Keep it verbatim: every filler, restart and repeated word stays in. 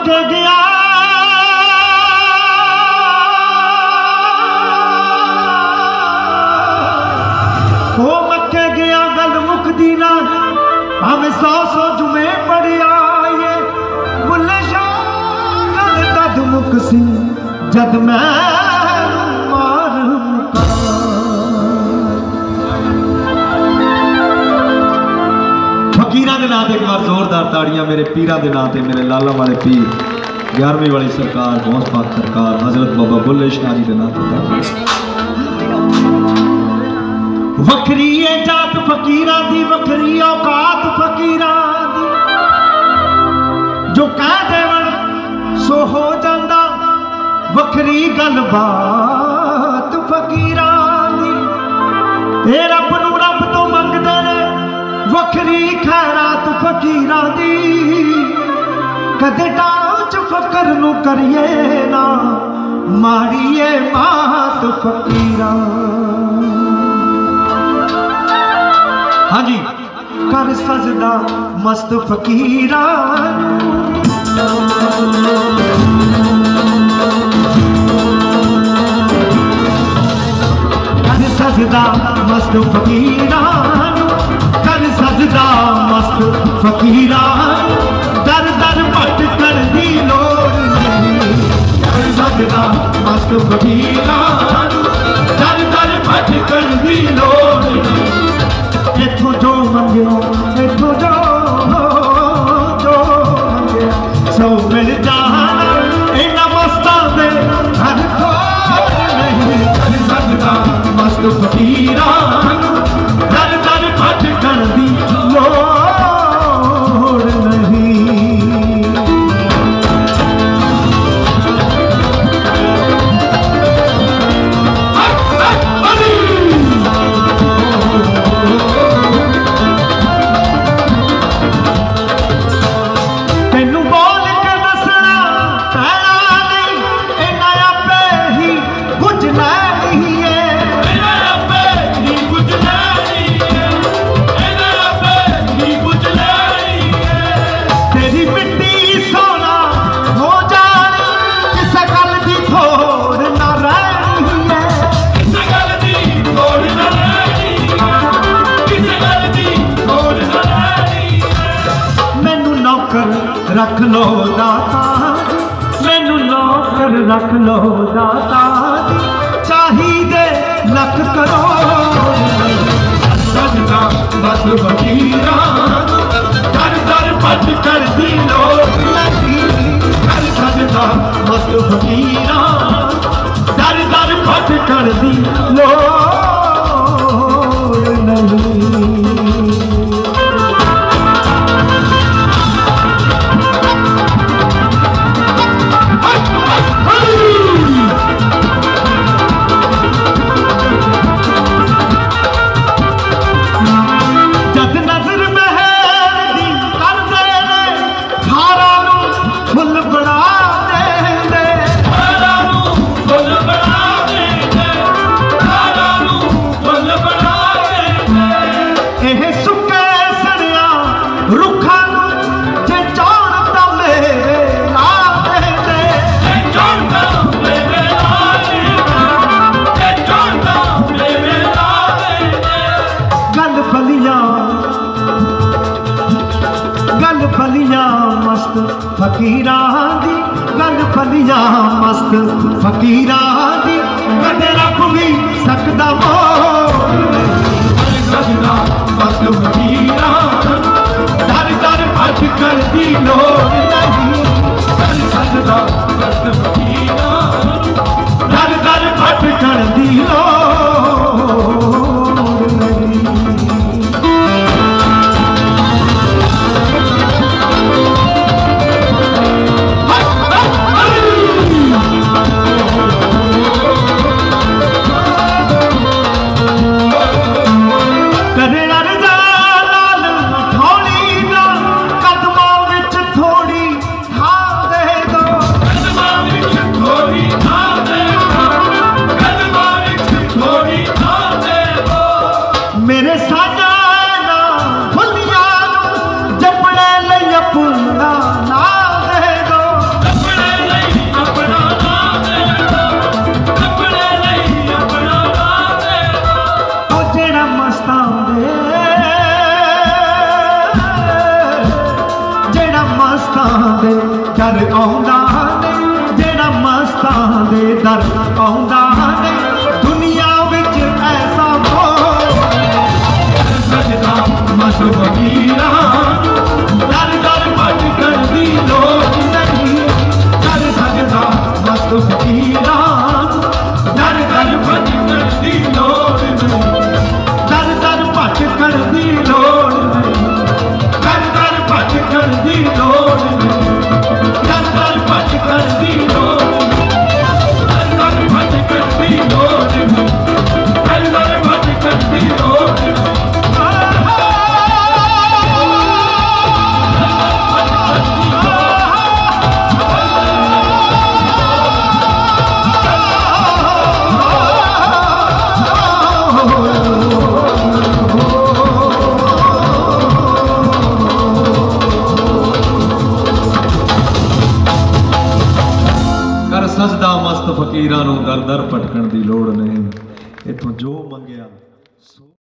मक्के गया वो मक्के गया गल मुकदी ना हमें सौ सौ जुमे पढ़िया ये बुल्ले शाह गल तद मुक सी जद मैं मार मुका। फकीरां दे नाम एक बार जोरदार ताड़ियां मेरे पीरां दे नाम ते मेरे लाला वाले पीर ग्यारहवीं वाली सरकार गौस पाक सरकार हजरत बाबा बुल्ले शाह जी दे नाम ते वखरी है जात फकीरां दी वखरी औकात फकीरां दी जो कह देवन सो हो जांदा वखरी गलबात फकीरां दी ए रब नू रब तो मंगदे ने वखरी खैरात फकीरां दी कदे टाच फकर नू करिए ना माड़िए मात फकीरां। हाँ जी कर सजदा मस्त फकीरां कर सजदा मस्त फकीरां कर सजदा मस्त फकीरां दर दर भटकण दी लोड़ नहीं कर सजदा मस्त फकीरां दर दर भटकण दी लोड़ नहीं। इथों जो मंगया इथों जो जो मंगया सौ मिल जाना इन्हां मस्तां दे हर खोड़ नहीं कर सकदा मस्त फकीरां दर दर भटकण दी लोड़ नहीं। रख लो दाता मैनू नौकर रख लो दाता चाहिए लख करो सजदा बस फकीरां दर दर भटकण दी लोड़ नहीं कर सजदा बस फकीरां दर दर भटकण दी लोड़ नहीं। फकीरां दी गल फलियां मस्त फकीरां दी कदे रब भी सकदा मोड़ सजदा मस्त फकीरां दर दर भटकण दी लोड़ नहीं कर सजदा मस्त फकीरां दर दर भटकण दी लोड़ नहीं। थोड़ी दर आउंदा नहीं, जेड़ा मस्तां दे दर आउंदा नहीं, दुनिया विच ऐसा मोह सजदा मस्त फकीरां दर दर भटकण दी लोड़ नहीं, दर सजदा मस्त फकीरां दर दर भटकण दी लोड़ नहीं, दर दर भटकण दी लोड़ नहीं, दर दर भटकण दी लोड़ नहीं, दर दर भटकण दी लोड़ नहीं, दर दर भटकण दी लोड़ नहीं, दर दर भटकण दी लोड़ नहीं। सजदा मस्त फकीरां नूं दर दर भटकण दी लोड़ नहीं, इथों जो मंगिया